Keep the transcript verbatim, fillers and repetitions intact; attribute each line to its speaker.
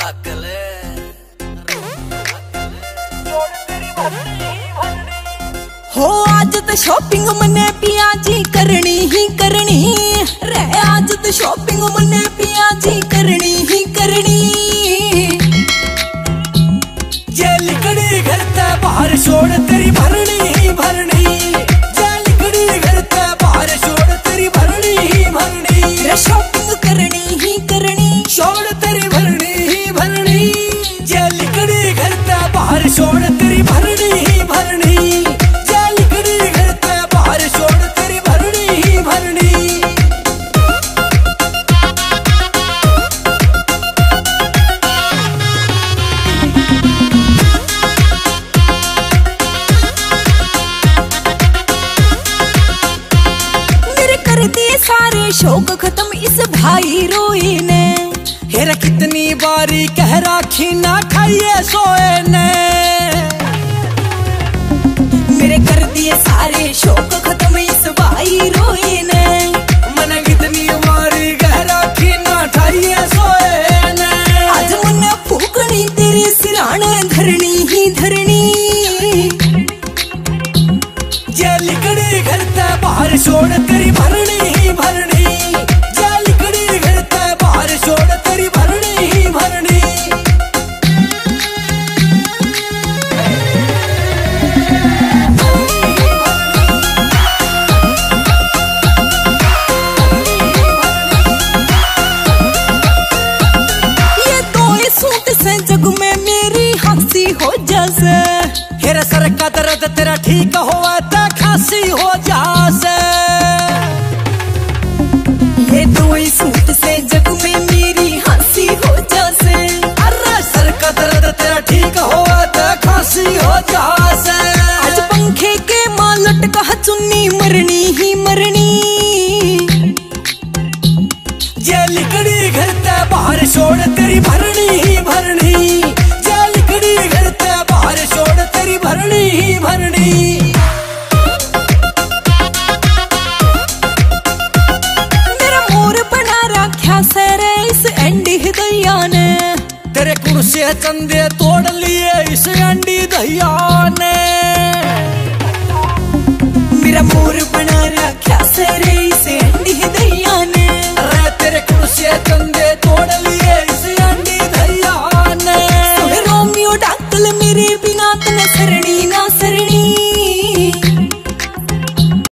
Speaker 1: हो आज तो शॉपिंग मने पिया जी करनी ही करनी रे, आज तो शॉपिंग मने पिया जी करनी ही करनी।
Speaker 2: ये लिकड़ी घर ते बाहर छोड़ तेरी भरनी ही भरनी, ये लिकड़ी घर ते बाहर छोड़ तेरी भरनी ही भरनी।
Speaker 1: रे शॉपिंग करनी ही करनी
Speaker 2: छोड़ तेरी भरनी ही भरनी, ये लिकड़ी घर ते बाहर छोड़ तेरी भरनी ही भरनी।
Speaker 1: सारे शौक खत्म इस भाई रोए ने,
Speaker 2: हेरा कितनी बारी कह राखी ना खाइए सोए ने।
Speaker 1: मेरे कर दिए सारे शौक खत्म इस भाई रोए ने,
Speaker 2: मैंने कितनी बारी कह राखी ना खाइए सोए ने।
Speaker 1: आज मने फूकनी तेरे सिराने धरनी ही धरनी,
Speaker 2: ये लिकड़ी घर ते बाहर छोड़ तेरी भरनी ही भरनी, ये लिकड़ी घर ते बाहर छोड़ तेरी भरनी ही भरनी।
Speaker 1: ये दो सूट से जग में मेरी हंसी हो जासे,
Speaker 2: हेरा सर का दर्द तेरा ठीक होवा ते खांसी हो जासे।
Speaker 1: ये दो सूट से जग में मेरी हंसी हो जासे,
Speaker 2: अरे सर का दर्द तेरा ठीक होवा ते खांसी हो जासे।
Speaker 1: आज पंखे के मां लटका चुन्नी मरनी ही मरनी,
Speaker 2: ये लिकड़ी घर ते बाहर छोड़ तेरी भरनी ही भरनी, ये लिकड़ी घर ते बाहर छोड़ तेरी भरनी ही भरनी।
Speaker 1: मेरा मोर बना रखा सरे इस अंडी दहिया ने,
Speaker 2: तेरे कुर्सी चंदे तोड़ लिए इस अंडी दहिया